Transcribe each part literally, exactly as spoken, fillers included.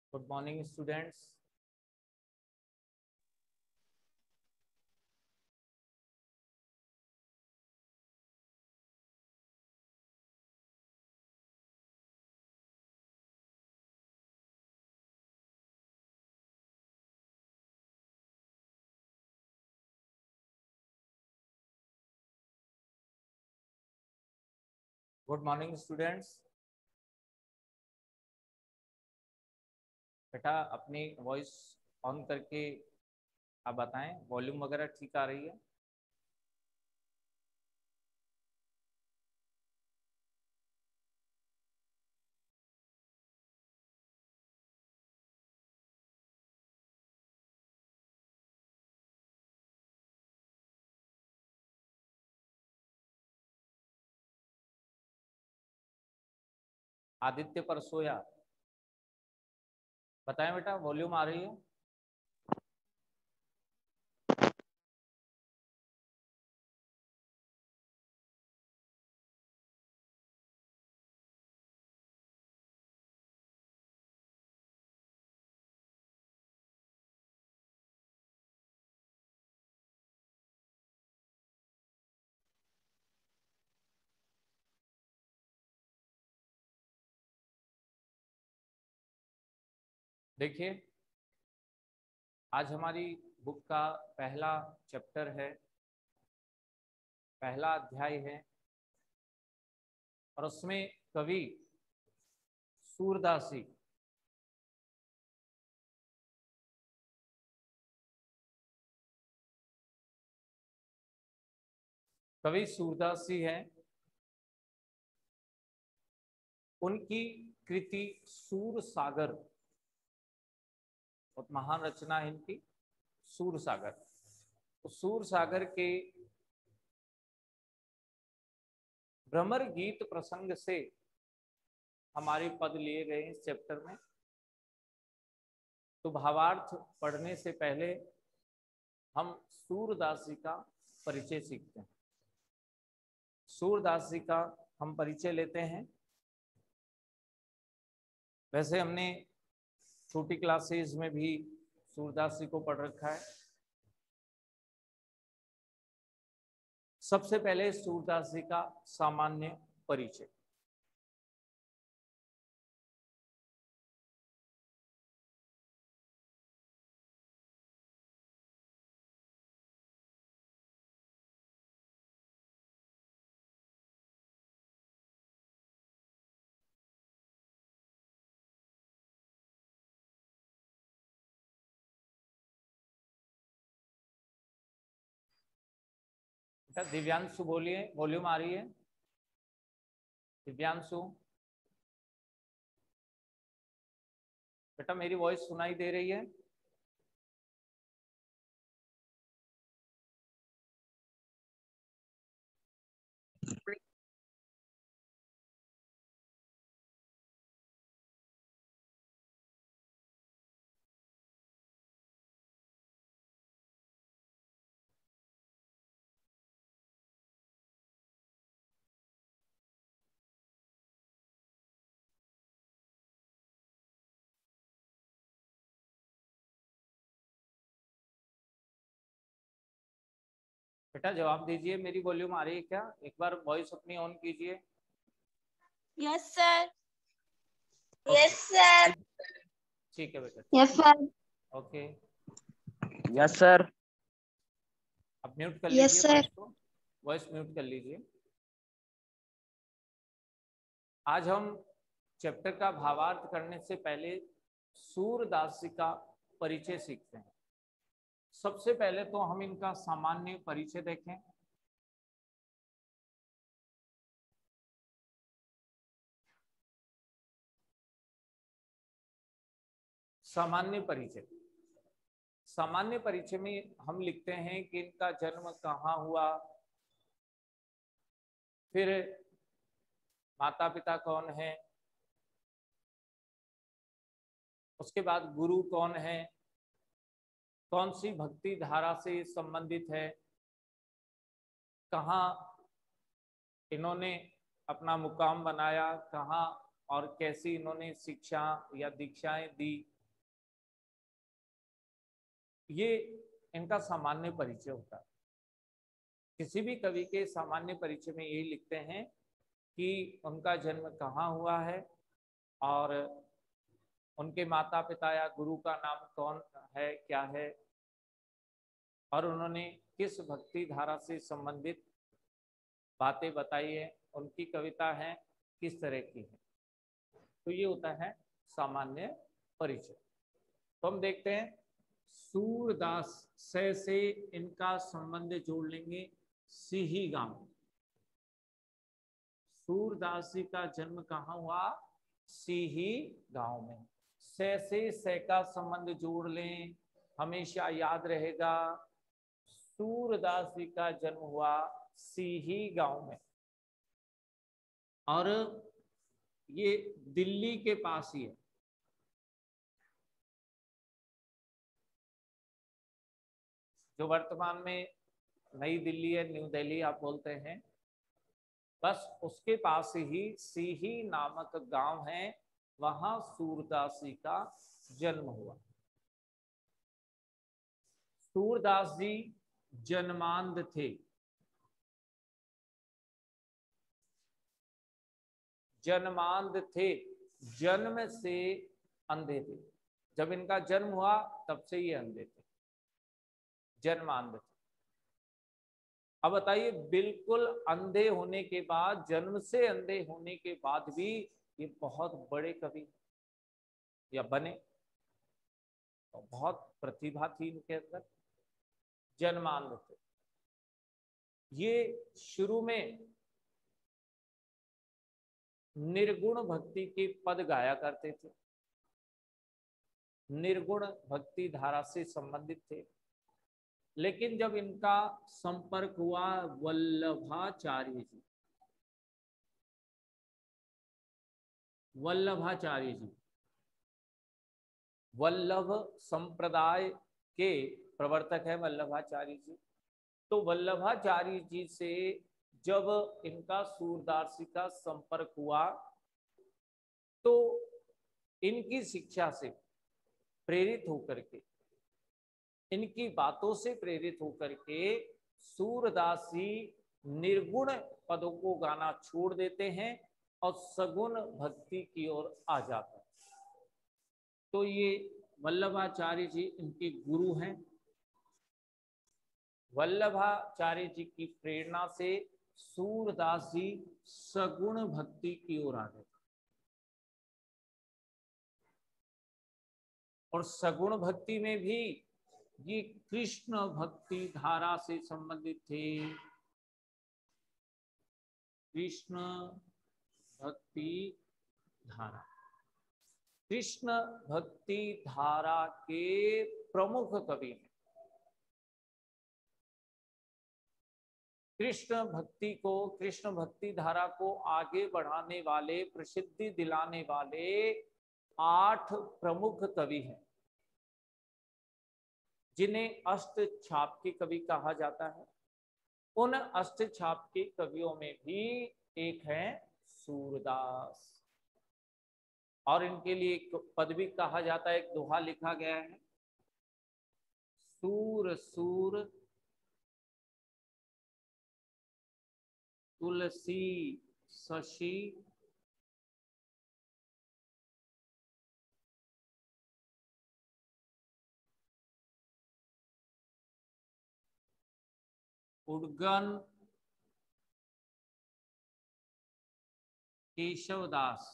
Good morning students. Good morning students. बेटा अपनी voice on करके आप बताएं, वॉल्यूम वगैरह ठीक आ रही है? आदित्य परसोया, बताएं बेटा वॉल्यूम आ रही है? देखिए, आज हमारी बुक का पहला चैप्टर है, पहला अध्याय है और उसमें कवि सूरदासी कवि सूरदासी है। उनकी कृति सूर सागर, बहुत महान रचना है इनकी सूर सागर। तो सूर सागर के भ्रमर गीत प्रसंग से हमारे पद लिए गए इस चैप्टर में। तो भावार्थ पढ़ने से पहले हम सूरदासी का परिचय सीखते हैं। सूरदासी का हम परिचय लेते हैं। वैसे हमने छोटी क्लासेस में भी सूरदासी को पढ़ रखा है। सबसे पहले सूरदासी का सामान्य परिचय। बेटा दिव्यांशु बोलिए, वॉल्यूम आ रही है? दिव्यांशु बेटा मेरी वॉइस सुनाई दे रही है? बेटा जवाब दीजिए, मेरी वॉल्यूम आ रही है क्या? एक बार वॉइस अपनी ऑन कीजिए। Yes sir. Yes sir. ठीक है बेटा। Yes sir. Okay, yes sir. अब म्यूट कर Yes, लीजिए sir. वॉइस को, वॉइस म्यूट कर लीजिए। आज हम चैप्टर का भावार्थ करने से पहले सूरदासी का परिचय सीखते हैं। सबसे पहले तो हम इनका सामान्य परिचय देखें। सामान्य परिचय सामान्य परिचय में हम लिखते हैं कि इनका जन्म कहाँ हुआ, फिर माता पिता कौन है, उसके बाद गुरु कौन है, कौन सी भक्ति धारा से संबंधित है, कहाँ इन्होंने अपना मुकाम बनाया, कहाँ और कैसी इन्होंने शिक्षा या दीक्षाएं दी, ये इनका सामान्य परिचय होता है। किसी भी कवि के सामान्य परिचय में यही लिखते हैं कि उनका जन्म कहाँ हुआ है और उनके माता पिता या गुरु का नाम कौन है, क्या है, और उन्होंने किस भक्ति धारा से संबंधित बातें बताई है, उनकी कविता है किस तरह की है। तो ये होता है सामान्य परिचय। तो हम देखते हैं सूरदास से से इनका संबंध जोड़ लेंगे सिही गांव। सूरदास जी का जन्म कहाँ हुआ? सिही गांव में। से से से का संबंध जोड़ लें, हमेशा याद रहेगा सूरदास जी का जन्म हुआ सिही गांव में, और ये दिल्ली के पास ही है। जो वर्तमान में नई दिल्ली है, न्यू दिल्ली आप बोलते हैं, बस उसके पास ही सिही नामक गांव है, वहां सूरदास जी का जन्म हुआ। सूरदास जी जन्मांध थे। जन्मांध थे, जन्म से अंधे थे। जब इनका जन्म हुआ तब से ये अंधे थे, जन्मांध थे। अब बताइए, बिल्कुल अंधे होने के बाद, जन्म से अंधे होने के बाद भी ये बहुत बड़े कवि या बने, तो बहुत प्रतिभा थी इनके अंदर। जन्मांध थे ये। शुरू में निर्गुण भक्ति के पद गाया करते थे, निर्गुण भक्ति धारा से संबंधित थे। लेकिन जब इनका संपर्क हुआ वल्लभाचार्य जी, वल्लभाचार्य जी वल्लभ संप्रदाय के प्रवर्तक है वल्लभाचार्य जी। तो वल्लभाचार्य जी से जब इनका सूरदास जी का संपर्क हुआ तो इनकी शिक्षा से प्रेरित होकर के, इनकी बातों से प्रेरित होकर के सूरदास जी निर्गुण पदों को गाना छोड़ देते हैं और सगुण भक्ति की ओर आ जाते हैं। तो ये वल्लभाचार्य जी इनके गुरु हैं। वल्लभाचार्य जी की प्रेरणा से सूरदास जी सगुण भक्ति की ओर आ गए, और सगुण भक्ति में भी ये कृष्ण भक्ति धारा से संबंधित थे। कृष्ण भक्ति धारा, कृष्ण भक्ति धारा के प्रमुख कवि हैं। कृष्ण भक्ति को, कृष्ण भक्ति धारा को आगे बढ़ाने वाले, प्रसिद्धि दिलाने वाले आठ प्रमुख कवि हैं, जिन्हें अष्ट छाप के कवि कहा जाता है। उन अष्ट छाप के कवियों में भी एक है सूरदास, और इनके लिए एक पद भी कहा जाता है, एक दोहा लिखा गया है, सूर सूर तुलसी शशि उद्गन केशवदास।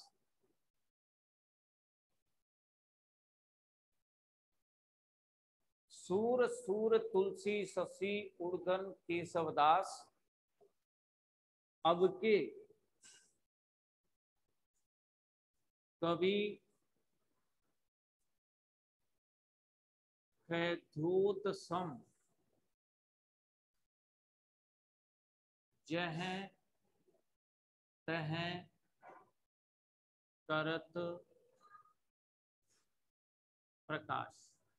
सूर सूर तुलसी शशि उद्गन केशवदास, अब के कवि कैथोत सम जह तह करत प्रकाश।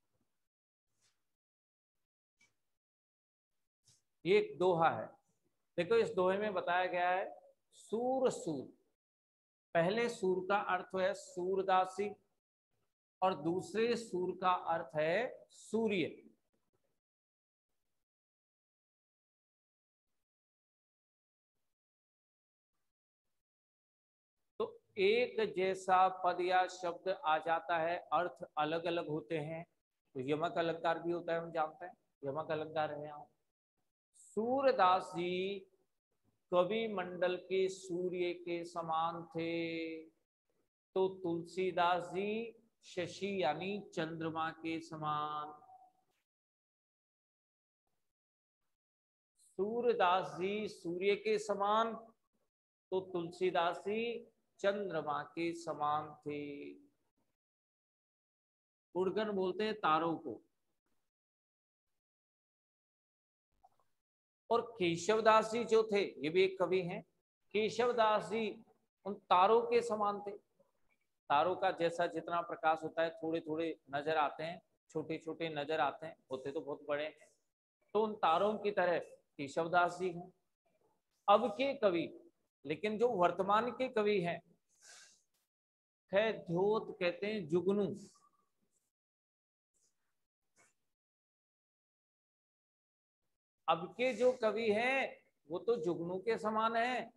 एक दोहा है, देखो इस दोहे में बताया गया है सूर सूर। पहले सूर का अर्थ है सूरदासी और दूसरे सूर का अर्थ है सूर्य। एक जैसा पद या शब्द आ जाता है, अर्थ अलग अलग होते हैं, तो यमक अलंकार भी होता है, हम जानते हैं यमक अलंकार है यहाँ। सूरदास जी कवि मंडल के सूर्य के समान थे, तो तुलसीदास जी शशि यानी चंद्रमा के समान। सूरदास जी सूर्य के समान, तो तुलसीदास जी चंद्रमा के समान थे। उड़गन बोलते हैं तारों को। और केशवदास जी जो थे, ये भी एक कवि हैं, केशवदास जी उन तारों के समान थे। तारों का जैसा जितना प्रकाश होता है, थोड़े थोड़े नजर आते हैं, छोटे छोटे नजर आते हैं, होते तो बहुत बड़े हैं, तो उन तारों की तरह केशवदास जी हैं। अब के कवि, लेकिन जो वर्तमान के कवि हैं, है ध्योत कहते हैं जुगनू। अब के जो कवि हैं वो तो जुगनू के समान है।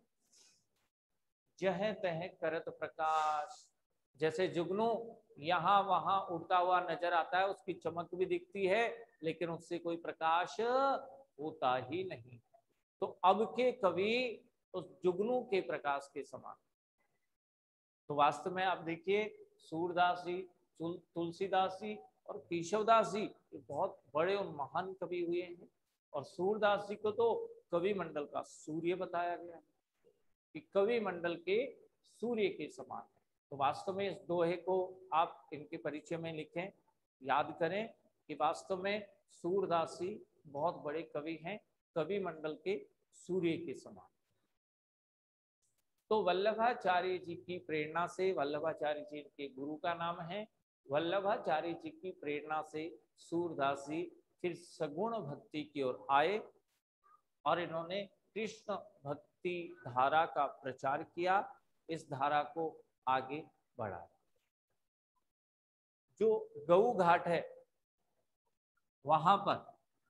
जह तह करत प्रकाश, जैसे जुगनू यहां वहां उड़ता हुआ नजर आता है, उसकी चमक भी दिखती है, लेकिन उससे कोई प्रकाश होता ही नहीं। तो अब के कवि उस जुगनू के प्रकाश के समान। तो वास्तव में आप देखिए, सूरदास जी, तुलसीदास जी और केशवदास जी बहुत बड़े और महान कवि हुए हैं। और सूरदास जी को तो कवि मंडल का सूर्य बताया गया है कि कवि मंडल के सूर्य के समान है। तो वास्तव में इस दोहे को आप इनके परिचय में लिखें, याद करें कि वास्तव में सूरदास जी बहुत बड़े कवि हैं, कवि मंडल के सूर्य के समान। तो वल्लभाचार्य जी की प्रेरणा से, वल्लभाचार्य जी के गुरु का नाम है, वल्लभाचार्य जी की प्रेरणा से सूरदास जी फिर सगुण भक्ति की ओर आए और इन्होंने कृष्ण भक्ति धारा का प्रचार किया, इस धारा को आगे बढ़ाया। जो गऊ घाट है वहां पर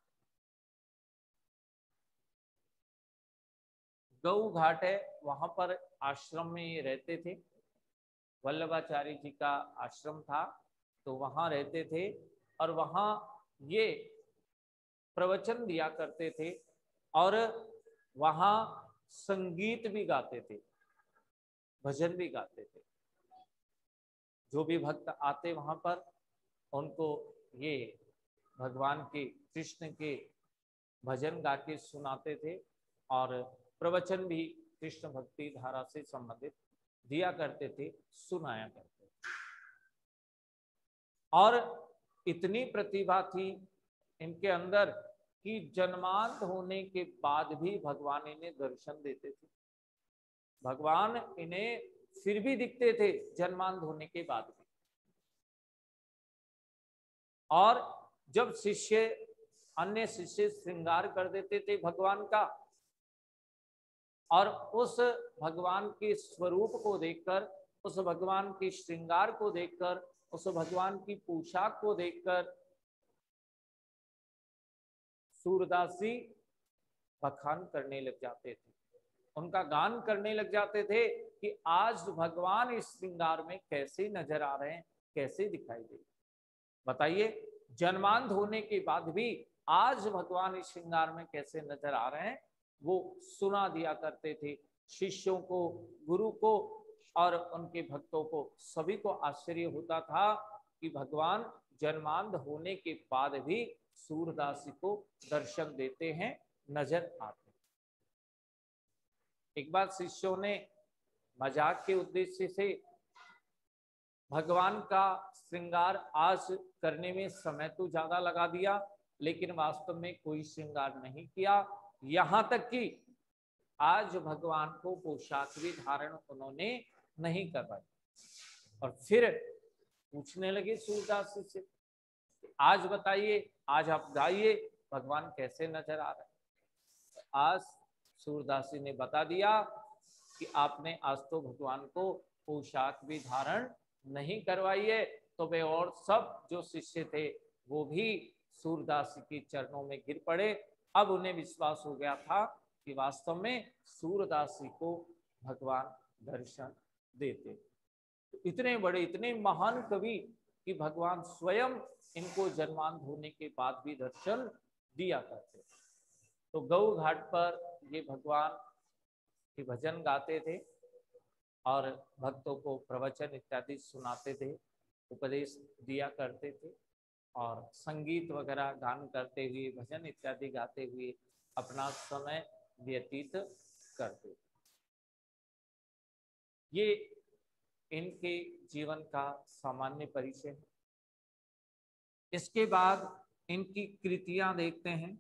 गऊ घाट है, वहां पर आश्रम में ये रहते थे। वल्लभाचार्य जी का आश्रम था, तो वहां रहते थे और वहां ये प्रवचन दिया करते थे और वहां संगीत भी गाते थे, भजन भी गाते थे। जो भी भक्त आते वहां पर, उनको ये भगवान के, कृष्ण के भजन गा के सुनाते थे और प्रवचन भी कृष्ण भक्ति धारा से संबंधित दिया करते थे, सुनाया करते थे। और इतनी प्रतिभा थी इनके अंदर कि जन्मांध होने के बाद भी भगवान इन्हें दर्शन देते थे। भगवान इन्हें फिर भी दिखते थे जन्मांध होने के बाद भी। और जब शिष्य, अन्य शिष्य श्रृंगार कर देते थे भगवान का, और उस भगवान के स्वरूप को देखकर, उस भगवान के श्रृंगार को देखकर, उस भगवान की पोशाक को देखकर सूरदास जी बखान करने लग जाते थे, उनका गान करने लग जाते थे कि आज भगवान इस श्रृंगार में कैसे नजर आ रहे हैं, कैसे दिखाई दे। बताइए, जन्मांध होने के बाद भी आज भगवान इस श्रृंगार में कैसे नजर आ रहे हैं, वो सुना दिया करते थे शिष्यों को, गुरु को और उनके भक्तों को। सभी को आश्चर्य होता था कि भगवान जन्मांध होने के बाद भी सूरदास जी को दर्शन देते हैं, नजर आते हैं। एक बार शिष्यों ने मजाक के उद्देश्य से भगवान का श्रृंगार आज करने में समय तो ज्यादा लगा दिया, लेकिन वास्तव में कोई श्रृंगार नहीं किया। यहां तक कि आज भगवान को पोशाक भी धारण उन्होंने नहीं करवाई। और फिर पूछने लगे सूरदास से, आज बताइए, आज आप गाइए, भगवान कैसे नजर आ रहे हैं। आज सूरदास जी ने बता दिया कि आपने आज तो भगवान को पोशाक भी धारण नहीं करवाई है। तो वे और सब जो शिष्य थे वो भी सूरदास जी के चरणों में गिर पड़े। अब उन्हें विश्वास हो गया था कि वास्तव में सूरदास जी को भगवान दर्शन देते। तो इतने बड़े इतने महान कवि कि भगवान स्वयं इनको जन्मांध होने के बाद भी दर्शन दिया करते। तो गौ घाट पर ये भगवान के भजन गाते थे और भक्तों को प्रवचन इत्यादि सुनाते थे, उपदेश दिया करते थे और संगीत वगैरह गान करते हुए भजन इत्यादि गाते हुए अपना समय व्यतीत करते। ये इनके जीवन का सामान्य परिचय है। इसके बाद इनकी कृतियां देखते हैं।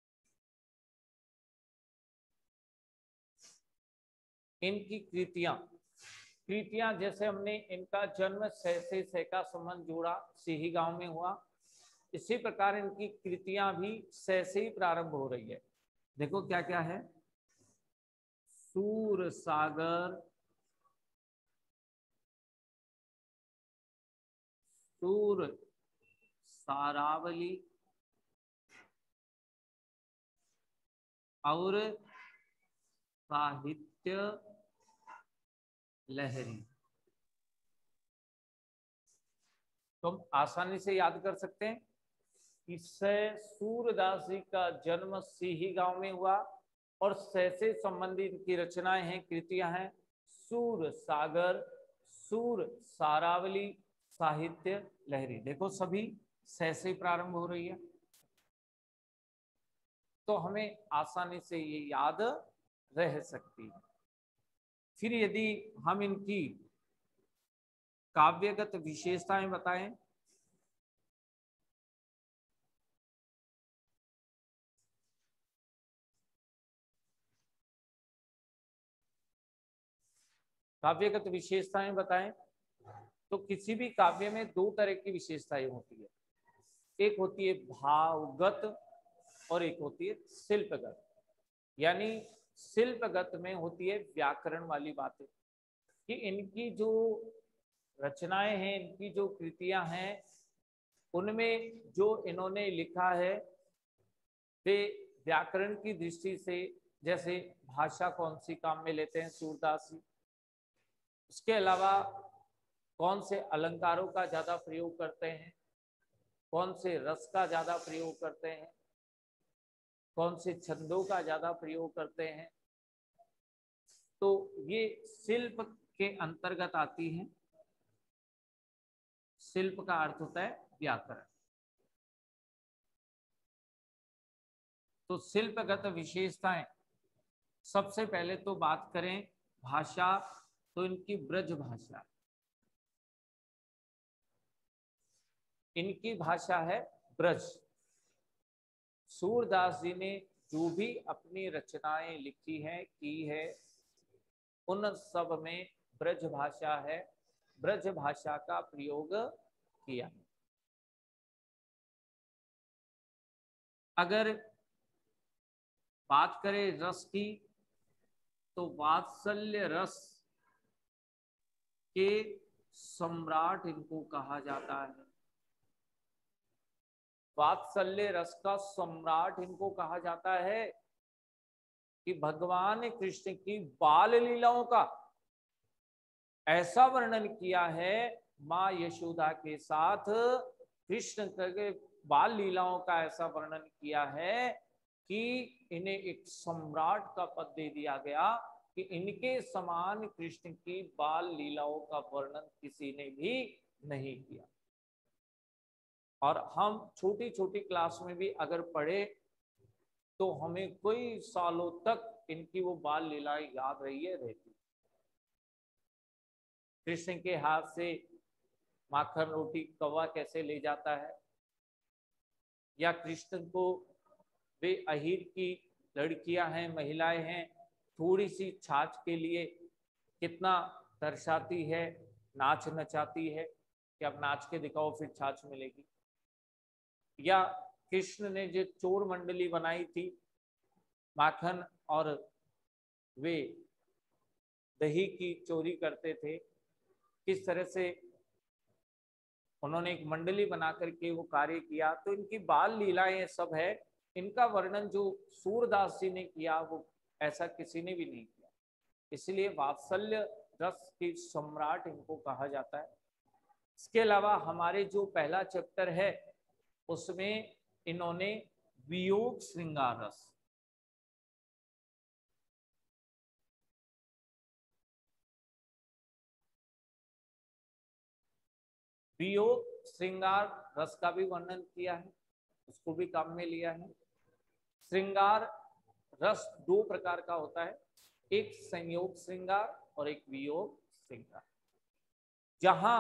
इनकी कृतियां कृतियां जैसे हमने इनका जन्म सै से सै का संबंध जोड़ा, सिही गांव में हुआ, इसी प्रकार इनकी कृतियां भी सै से ही प्रारंभ हो रही है। देखो क्या क्या है, सूर सागर, सूर सारावली और साहित्य लहरी। तो हम आसानी से याद कर सकते हैं। इससे सूरदास जी का जन्म सिही गांव में हुआ और सै से संबंधित की रचनाएं हैं, कृतियां हैं, सूर सागर, सूर सारावली, साहित्य लहरी। देखो सभी सै से प्रारंभ हो रही है, तो हमें आसानी से ये याद रह सकती है। फिर यदि हम इनकी काव्यगत विशेषताएं बताएं, काव्यगत विशेषताएं बताएं तो किसी भी काव्य में दो तरह की विशेषताएं होती है। एक होती है भावगत और एक होती है शिल्पगत। यानी शिल्पगत में होती है व्याकरण वाली बातें, कि इनकी जो रचनाएं हैं, इनकी जो कृतियां हैं, उनमें जो इन्होंने लिखा है वे व्याकरण की दृष्टि से, जैसे भाषा कौन सी काम में लेते हैं सूरदास जी, उसके अलावा कौन से अलंकारों का ज्यादा प्रयोग करते हैं, कौन से रस का ज्यादा प्रयोग करते हैं, कौन से छंदों का ज्यादा प्रयोग करते हैं, तो ये शिल्प के अंतर्गत आती हैं। शिल्प का अर्थ होता है व्याकरण। तो शिल्पगत विशेषताएं, सबसे पहले तो बात करें भाषा, तो इनकी ब्रज भाषा, इनकी भाषा है ब्रज। सूरदास जी ने जो भी अपनी रचनाएं लिखी है, की है, उन सब में ब्रज भाषा है, ब्रज भाषा का प्रयोग किया। अगर बात करें रस की, तो वात्सल्य रस के सम्राट इनको कहा जाता है। वात्सल्य रस का सम्राट इनको कहा जाता है कि भगवान कृष्ण की बाल लीलाओं का ऐसा वर्णन किया है, माँ यशोदा के साथ कृष्ण के बाल लीलाओं का ऐसा वर्णन किया है कि इन्हें एक सम्राट का पद दे दिया गया, कि इनके समान कृष्ण की बाल लीलाओं का वर्णन किसी ने भी नहीं किया। और हम छोटी छोटी क्लास में भी अगर पढ़े तो हमें कई सालों तक इनकी वो बाल लीलाएं याद रही है रहती। कृष्ण के हाथ से माखन रोटी कौवा कैसे ले जाता है, या कृष्ण को वे अहीर की लड़कियां हैं, महिलाएं हैं, थोड़ी सी छाछ के लिए कितना दर्शाती है, नाच नचाती है कि अब नाच के दिखाओ फिर छाछ मिलेगी। या कृष्ण ने जो चोर मंडली बनाई थी, माखन और वे दही की चोरी करते थे, किस तरह से उन्होंने एक मंडली बना करके वो कार्य किया। तो इनकी बाल लीलाएं सब है, इनका वर्णन जो सूरदास जी ने किया वो ऐसा किसी ने भी नहीं किया। इसलिए वात्सल्य रस के सम्राट इनको कहा जाता है। इसके अलावा हमारे जो पहला चैप्टर है उसमें इन्होंने वियोग श्रृंगार रस, वियोग श्रृंगार रस का भी वर्णन किया है, उसको भी काम में लिया है। श्रृंगार रस दो प्रकार का होता है, एक संयोग श्रृंगार और एक वियोग श्रृंगार। जहां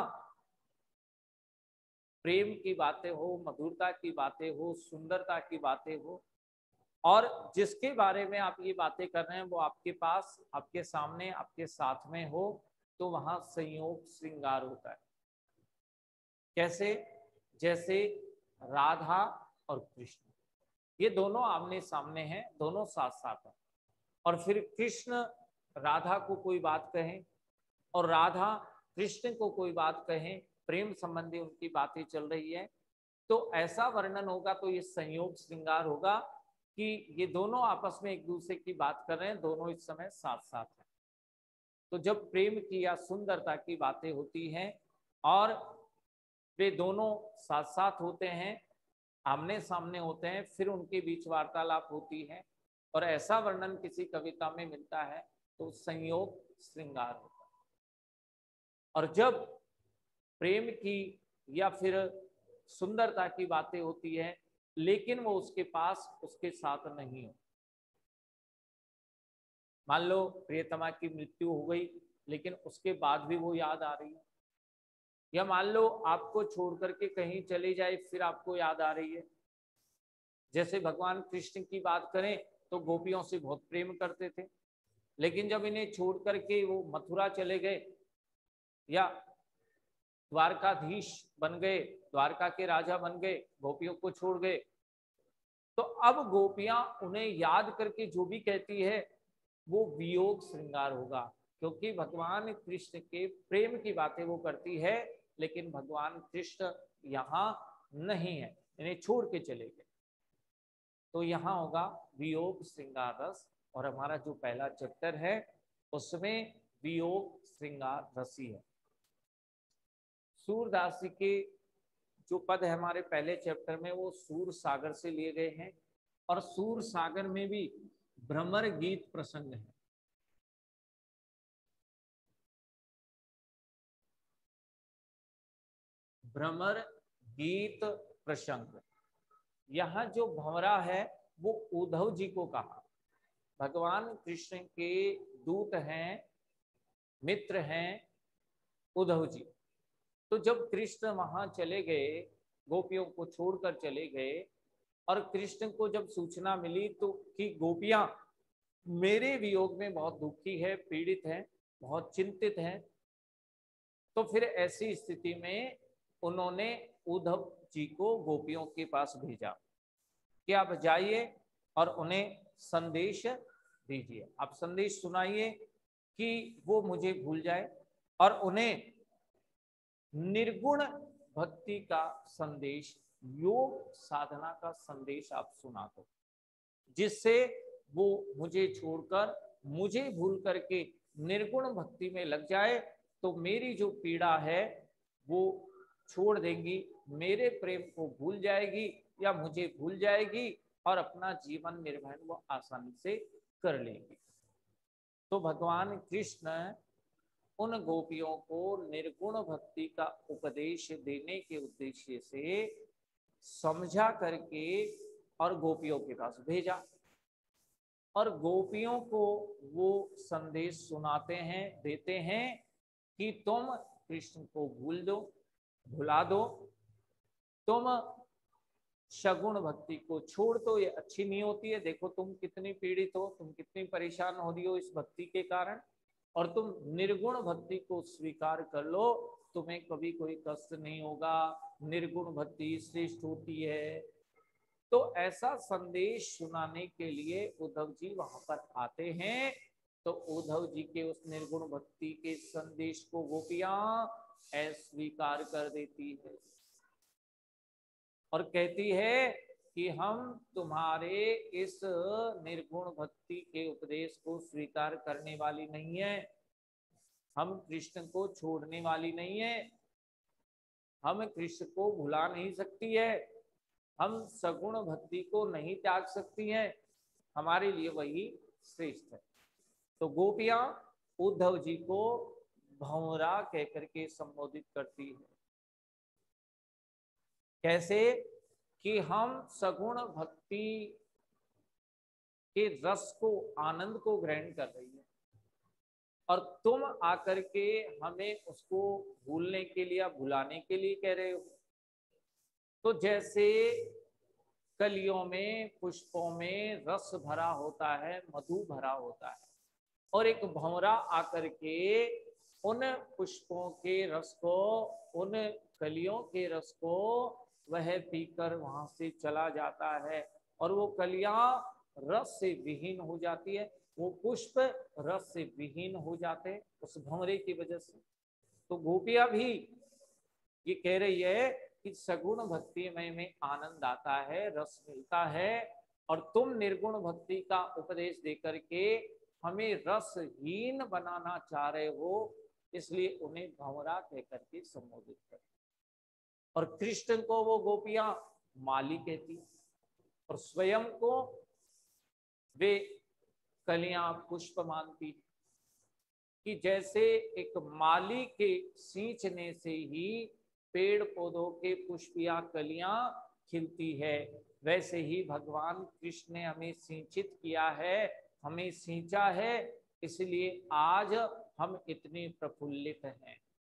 प्रेम की बातें हो, मधुरता की बातें हो, सुंदरता की बातें हो, और जिसके बारे में आप ये बातें कर रहे हैं वो आपके पास, आपके सामने, आपके साथ में हो, तो वहां संयोग श्रृंगार होता है। कैसे? जैसे राधा और कृष्ण, ये दोनों आमने सामने हैं, दोनों साथ साथ हैं, और फिर कृष्ण राधा को कोई बात कहें और राधा कृष्ण को कोई बात कहें, प्रेम संबंधी उनकी बातें चल रही है, तो ऐसा वर्णन होगा तो ये संयोग श्रृंगार होगा कि ये दोनों आपस में एक दूसरे की बात कर रहे हैं, दोनों इस समय साथ साथ हैं। तो जब प्रेम की या सुंदरता की बातें होती हैं और वे दोनों साथ साथ होते हैं, आमने सामने होते हैं, फिर उनके बीच वार्तालाप होती है और ऐसा वर्णन किसी कविता में मिलता है तो संयोग श्रृंगार होता है। और जब प्रेम की या फिर सुंदरता की बातें होती है लेकिन वो उसके पास, उसके साथ नहीं हो, मान लो प्रियतमा की मृत्यु हो गई लेकिन उसके बाद भी वो याद आ रही है, या मान लो आपको छोड़ करके कहीं चली जाए फिर आपको याद आ रही है। जैसे भगवान कृष्ण की बात करें तो गोपियों से बहुत प्रेम करते थे, लेकिन जब इन्हें छोड़ करके वो मथुरा चले गए या द्वारकाधीश बन गए, द्वारका के राजा बन गए, गोपियों को छोड़ गए, तो अब गोपियां उन्हें याद करके जो भी कहती है वो वियोग श्रृंगार होगा, क्योंकि भगवान कृष्ण के प्रेम की बातें वो करती है लेकिन भगवान कृष्ण यहाँ नहीं है, इन्हें छोड़ के चले गए, तो यहाँ होगा वियोग श्रृंगार रस। और हमारा जो पहला चैप्टर है उसमें वियोग श्रृंगार रसी है। सूरदास जी के जो पद है हमारे पहले चैप्टर में वो सूर सागर से लिए गए हैं, और सूर सागर में भी भ्रमर गीत प्रसंग है। भ्रमर गीत प्रसंग, यहाँ जो भंवरा है वो उद्धव जी को कहा, भगवान कृष्ण के दूत हैं, मित्र हैं उद्धव जी। तो जब कृष्ण वहां चले गए, गोपियों को छोड़कर चले गए, और कृष्ण को जब सूचना मिली तो कि गोपियां मेरे वियोग में बहुत दुखी है, पीड़ित हैं, बहुत चिंतित हैं, तो फिर ऐसी स्थिति में उन्होंने उद्धव जी को गोपियों के पास भेजा कि आप जाइए और उन्हें संदेश दीजिए, आप संदेश सुनाइए कि वो मुझे भूल जाए, और उन्हें निर्गुण भक्ति का संदेश, योग साधना का संदेश आप सुना दो, जिससे वो मुझे छोड़कर, मुझे भूल करके निर्गुण भक्ति में लग जाए, तो मेरी जो पीड़ा है वो छोड़ देंगी, मेरे प्रेम को भूल जाएगी या मुझे भूल जाएगी और अपना जीवन निर्वहन वो आसानी से कर लेंगी। तो भगवान कृष्ण उन गोपियों को निर्गुण भक्ति का उपदेश देने के उद्देश्य से समझा करके और गोपियों के पास भेजा, और गोपियों को वो संदेश सुनाते हैं, देते हैं कि तुम कृष्ण को भूल दो, भुला दो, तुम सगुण भक्ति को छोड़ दो, ये अच्छी नहीं होती है, देखो तुम कितनी पीड़ित हो, तुम कितनी परेशान हो रही हो इस भक्ति के कारण, और तुम निर्गुण भक्ति को स्वीकार कर लो, तुम्हें कभी कोई कष्ट नहीं होगा, निर्गुण भक्ति श्रेष्ठ होती है। तो ऐसा संदेश सुनाने के लिए उद्धव जी वहां पर आते हैं, तो उद्धव जी के उस निर्गुण भक्ति के संदेश को गोपियां अस्वीकार कर देती है और कहती है कि हम तुम्हारे इस निर्गुण भक्ति के उपदेश को स्वीकार करने वाली नहीं है, हम कृष्ण को छोड़ने वाली नहीं है, हम कृष्ण को भुला नहीं सकती है, हम सगुण भक्ति को नहीं त्याग सकती हैं, हमारे लिए वही श्रेष्ठ है। तो गोपियां उद्धव जी को भंवरा कहकर के संबोधित करती है। कैसे कि हम सगुण भक्ति के रस को, आनंद को ग्रहण कर रही है और तुम आकर के हमें उसको भूलने के लिए, भुलाने के लिए कह रहे हो। तो जैसे कलियों में, पुष्पों में रस भरा होता है, मधु भरा होता है, और एक भंवरा आकर के उन पुष्पों के रस को, उन कलियों के रस को वह पीकर वहां से चला जाता है और वो कलियां रस से विहीन हो जाती है, वो पुष्प रस से विहीन हो जाते हैं उस भंवरे की वजह से। तो गोपियां भी ये कह रही है कि सगुण भक्ति में में आनंद आता है, रस मिलता है, और तुम निर्गुण भक्ति का उपदेश देकर के हमें रसहीन बनाना चाह रहे हो, इसलिए उन्हें भंवरा कहकर के संबोधित कर। और कृष्ण को वो गोपियां माली कहती और स्वयं को वे कलियां पुष्प मानती, कि जैसे एक माली के सींचने से ही पेड़ पौधों के पुष्प या कलियां खिलती है, वैसे ही भगवान कृष्ण ने हमें सिंचित किया है, हमें सींचा है, इसलिए आज हम इतने प्रफुल्लित हैं।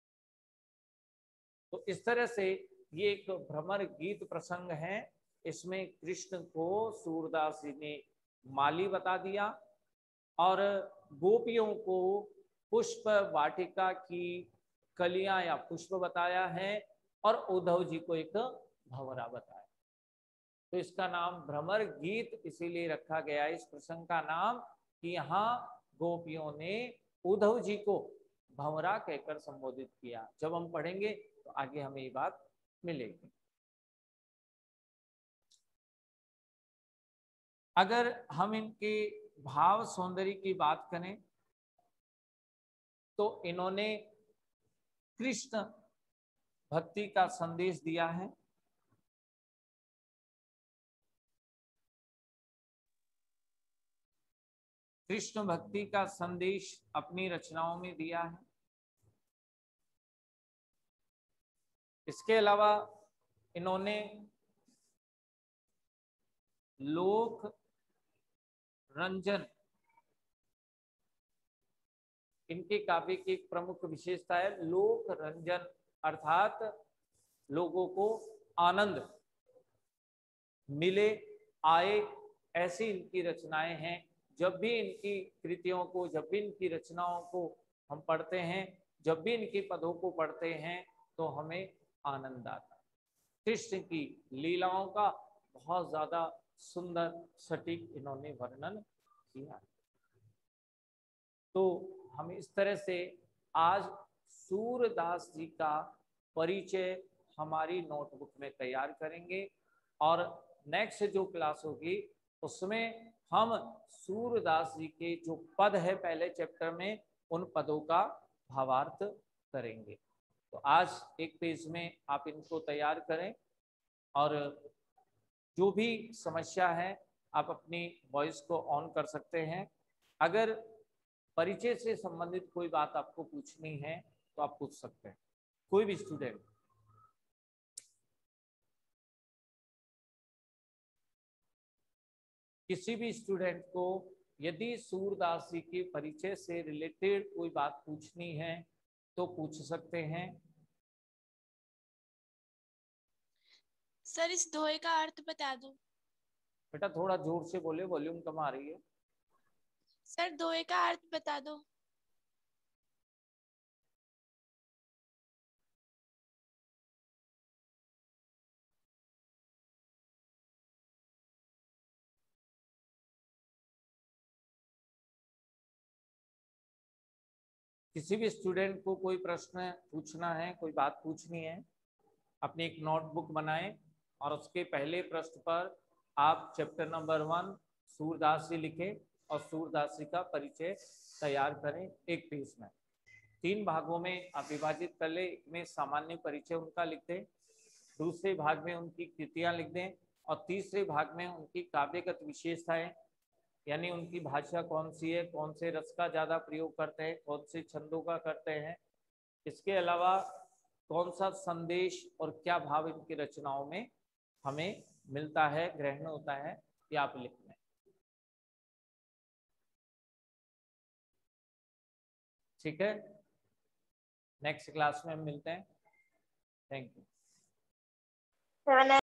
तो इस तरह से ये एक भ्रमर गीत प्रसंग है। इसमें कृष्ण को सूरदास जी ने माली बता दिया और गोपियों को पुष्प वाटिका की कलियां या पुष्प बताया है और उद्धव जी को एक भंवरा बताया। तो इसका नाम भ्रमर गीत इसीलिए रखा गया है, इस प्रसंग का नाम, कि यहाँ गोपियों ने उद्धव जी को भंवरा कहकर संबोधित किया। जब हम पढ़ेंगे तो आगे हमें ये बात मिलेगी। अगर हम इनके भाव सौंदर्य की बात करें तो इन्होंने कृष्ण भक्ति का संदेश दिया है। कृष्ण भक्ति का संदेश अपनी रचनाओं में दिया है। इसके अलावा इन्होंने लोक रंजन, इनके काव्य की एक प्रमुख विशेषता है लोक रंजन, अर्थात लोगों को आनंद मिले, आए, ऐसी इनकी रचनाएं हैं। जब भी इनकी कृतियों को, जब भी इनकी रचनाओं को हम पढ़ते हैं, जब भी इनके पदों को पढ़ते हैं तो हमें आनंद आता है। कृष्ण की लीलाओं का बहुत ज्यादा सुंदर सटीक इन्होंने वर्णन किया। तो हम इस तरह से आज सूरदास जी का परिचय हमारी नोटबुक में तैयार करेंगे और नेक्स्ट जो क्लास होगी उसमें हम सूरदास जी के जो पद है पहले चैप्टर में, उन पदों का भावार्थ करेंगे। तो आज एक पेज में आप इनको तैयार करें और जो भी समस्या है आप अपनी वॉइस को ऑन कर सकते हैं। अगर परिचय से संबंधित कोई बात आपको पूछनी है तो आप पूछ सकते हैं, कोई भी स्टूडेंट। किसी भी स्टूडेंट को यदि सूरदास जी के परिचय से रिलेटेड कोई बात पूछनी है तो पूछ सकते हैं। सर इस दोहे का अर्थ बता दो। बेटा थोड़ा जोर से बोले, वॉल्यूम कम आ रही है। सर दोहे का अर्थ बता दो। किसी भी स्टूडेंट को कोई प्रश्न पूछना है, कोई बात पूछनी है, अपनी एक नोटबुक बनाएं और उसके पहले प्रश्न पर आप chapter number one Surdas ji लिखें और सूरदास जी का परिचय तैयार करें एक पेज में। तीन भागों में आप विभाजित कर ले। एक में सामान्य परिचय उनका लिख दें, दूसरे भाग में उनकी कृतियां लिख दें, और तीसरे भाग में उनकी काव्यगत विशेषताएं, यानी उनकी भाषा कौन सी है, कौन से रस का ज्यादा प्रयोग करते हैं, कौन से छंदों का करते हैं, इसके अलावा कौन सा संदेश और क्या भाव इनकी रचनाओं में हमें मिलता है, ग्रहण होता है, ये आप लिख लें। ठीक है, नेक्स्ट क्लास में हम मिलते हैं। Thank you.